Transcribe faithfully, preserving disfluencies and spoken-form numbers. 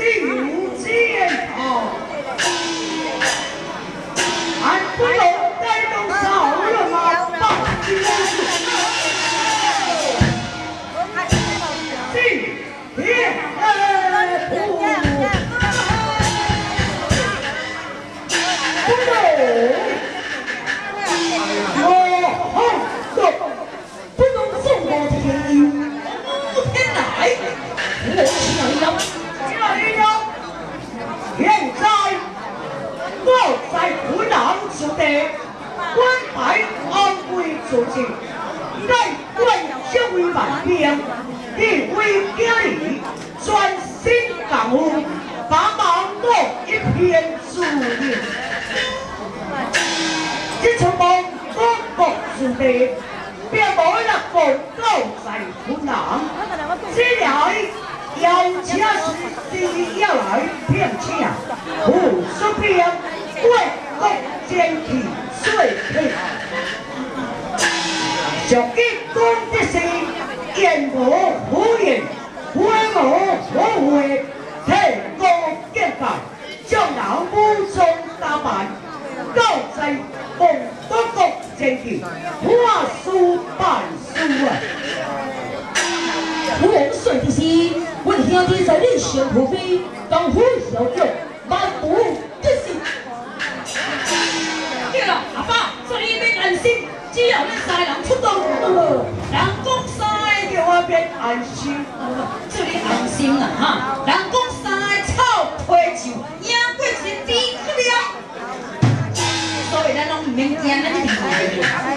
九剑头，俺不懂该动少了吗？报金进天不不懂。 现在我在湖南之地，官拜安徽主席，乃官小为万变，地位家里专心干务，把忙我一片注意。这场梦我国之地，并无一个都在湖南，这来。 要请是第要来骗请，无数遍为国争气水平。上一讲的是言无胡言，话无胡话，提高见解，将人武装打扮，到在奉多国争气，话术办事啊！ 夫人说的是。 阮兄弟在你上土飞，功夫小将，万无一失。对了，阿爸，所以免安心，只要恁三人出动，人讲三个叫我免安心，这里安心啦哈。人讲三个草皮树，赢过一个猪去了，所以咱拢唔免惊，咱一定会。